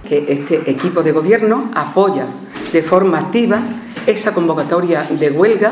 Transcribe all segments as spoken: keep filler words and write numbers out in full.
que este equipo de gobierno apoya de forma activa esa convocatoria de huelga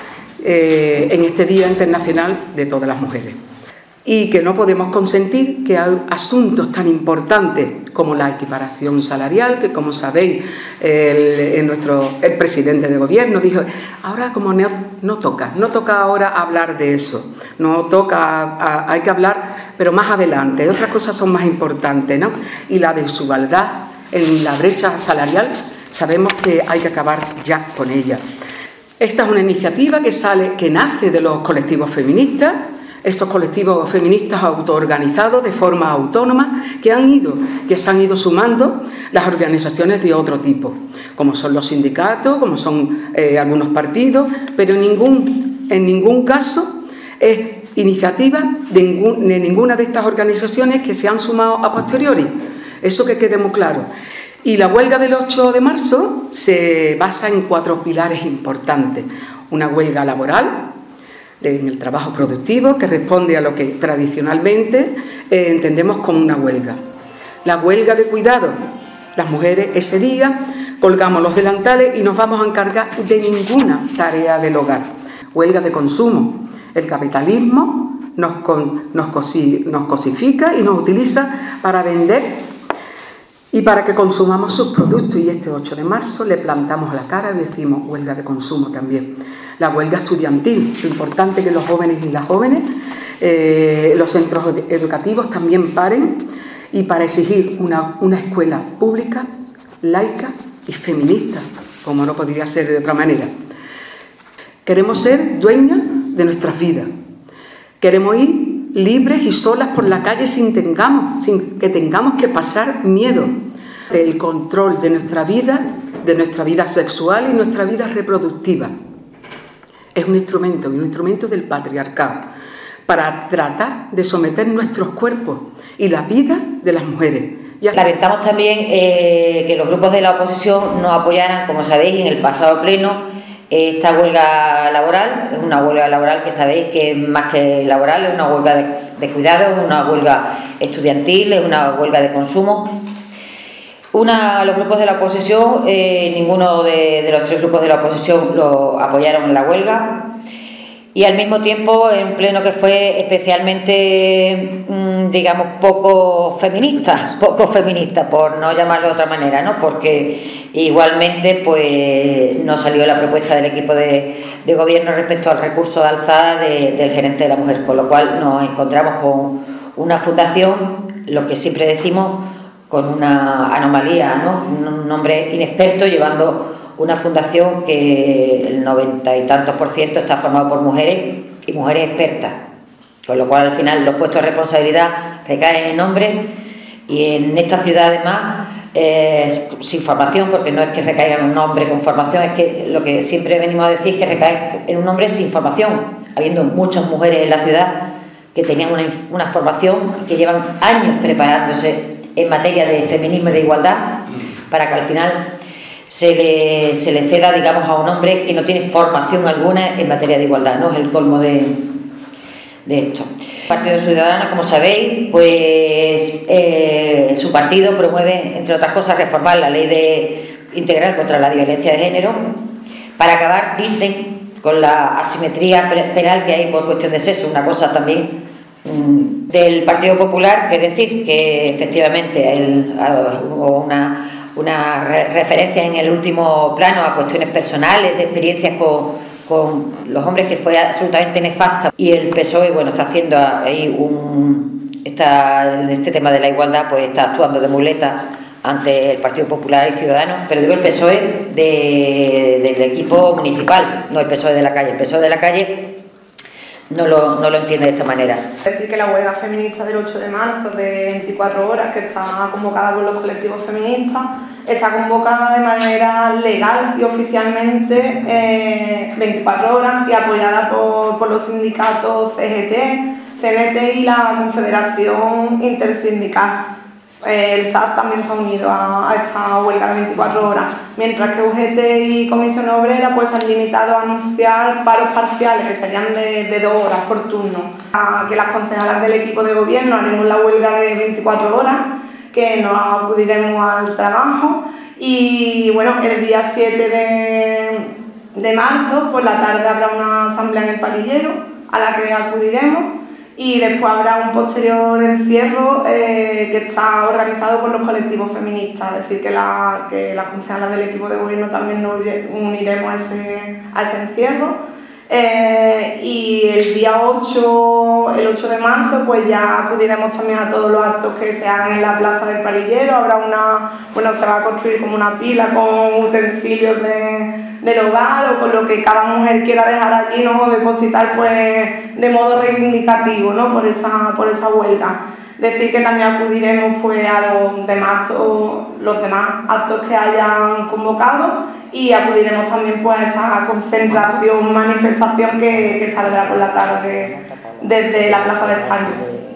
eh, en este Día Internacional de todas las mujeres. Y que no podemos consentir que asuntos tan importantes como la equiparación salarial, que como sabéis el, el, nuestro, el presidente de gobierno dijo, ahora como no, no toca, no toca ahora hablar de eso, no toca, a, hay que hablar, pero más adelante, otras cosas son más importantes, ¿no? Y la desigualdad en la brecha salarial, sabemos que hay que acabar ya con ella. Esta es una iniciativa que sale, que nace de los colectivos feministas, estos colectivos feministas autoorganizados de forma autónoma que han ido, que se han ido sumando las organizaciones de otro tipo, como son los sindicatos, como son eh, algunos partidos, pero en ningún, en ningún caso es iniciativa de, ningún, de ninguna de estas organizaciones que se han sumado a posteriori. Eso que quede muy claro. Y la huelga del ocho de marzo se basa en cuatro pilares importantes. Una huelga laboral, en el trabajo productivo, que responde a lo que tradicionalmente eh, entendemos como una huelga. La huelga de cuidado. Las mujeres ese día colgamos los delantales y nos vamos a encargar de ninguna tarea del hogar. Huelga de consumo. El capitalismo nos, con, nos, cosi, nos cosifica y nos utiliza para vender y para que consumamos sus productos, y este ocho de marzo le plantamos la cara y decimos huelga de consumo también. La huelga estudiantil, lo importante que los jóvenes y las jóvenes, eh, los centros educativos también paren, y para exigir una, una escuela pública, laica y feminista, como no podría ser de otra manera. Queremos ser dueñas de nuestras vidas, queremos ir libres y solas por la calle sin, tengamos, sin que tengamos que pasar miedo. El control de nuestra vida, de nuestra vida sexual y nuestra vida reproductiva. Es un instrumento, un instrumento del patriarcado para tratar de someter nuestros cuerpos y la vida de las mujeres. Ya... Lamentamos también eh, que los grupos de la oposición no apoyaran, como sabéis, en el pasado pleno, esta huelga laboral. Es una huelga laboral que sabéis que es más que laboral, es una huelga de, de cuidados, es una huelga estudiantil, es una huelga de consumo. Una, los grupos de la oposición, eh, ninguno de, de los tres grupos de la oposición lo apoyaron en la huelga, y al mismo tiempo en un pleno que fue especialmente, mmm, digamos, poco feminista, poco feminista, por no llamarlo de otra manera, ¿no? Porque igualmente pues no salió la propuesta del equipo de, de gobierno respecto al recurso de alzada de, del gerente de la mujer, con lo cual nos encontramos con una fundación, lo que siempre decimos, con una anomalía, ¿no? Un hombre inexperto llevando una fundación que el noventa y tantos por ciento está formado por mujeres y mujeres expertas, con lo cual al final los puestos de responsabilidad recaen en hombres, y en esta ciudad además eh, sin formación, porque no es que recaiga en un hombre con formación, es que lo que siempre venimos a decir es que recae en un hombre sin formación, habiendo muchas mujeres en la ciudad que tenían una, una formación, que llevan años preparándose en materia de feminismo y de igualdad, para que al final se le, se le ceda, digamos, a un hombre que no tiene formación alguna en materia de igualdad, ¿no? Es el colmo de, de esto. El Partido Ciudadano, como sabéis, pues eh, su partido promueve, entre otras cosas, reformar la ley de, integral contra la violencia de género, para acabar, dicen, con la asimetría penal que hay por cuestión de sexo, una cosa también mmm, del Partido Popular, que decir que efectivamente el, hubo una una re referencia en el último plano a cuestiones personales, de experiencias con, con los hombres, que fue absolutamente nefasta, y el P S O E, bueno, está haciendo ahí un está, este tema de la igualdad, pues está actuando de muleta ante el Partido Popular y Ciudadanos, pero digo el P S O E de, del equipo municipal, no el P S O E de la calle. El P S O E de la calle no lo, no lo entiende de esta manera. Es decir, que la huelga feminista del ocho de marzo de veinticuatro horas, que está convocada por los colectivos feministas, está convocada de manera legal y oficialmente eh, veinticuatro horas, y apoyada por, por los sindicatos C G T, C N T y la Confederación Intersindical. Eh, el S A R también se ha unido a, a esta huelga de veinticuatro horas, mientras que U G T y Comisión Obrera pues, se han limitado a anunciar paros parciales, que serían de, de dos horas por turno. A que las concejalas del equipo de gobierno haremos la huelga de veinticuatro horas, que nos acudiremos al trabajo. Y bueno, el día siete de, de marzo, por la tarde, habrá una asamblea en el Palillero a la que acudiremos, y después habrá un posterior encierro eh, que está organizado por los colectivos feministas, es decir, que, la, que las funcionarias del equipo de gobierno también nos uniremos a ese, a ese encierro. Eh, y el día ocho, el ocho de marzo, pues ya acudiremos también a todos los actos que se hagan en la plaza del Palillero. Habrá una, bueno, se va a construir como una pila con utensilios de, del hogar o con lo que cada mujer quiera dejar allí, ¿no? Depositar pues de modo reivindicativo, ¿no? por, esa, por esa huelga. Decir que también acudiremos pues a los demás actos, los demás actos que hayan convocado, y acudiremos también pues a esa concentración, manifestación que, que saldrá por la tarde desde la Plaza de España.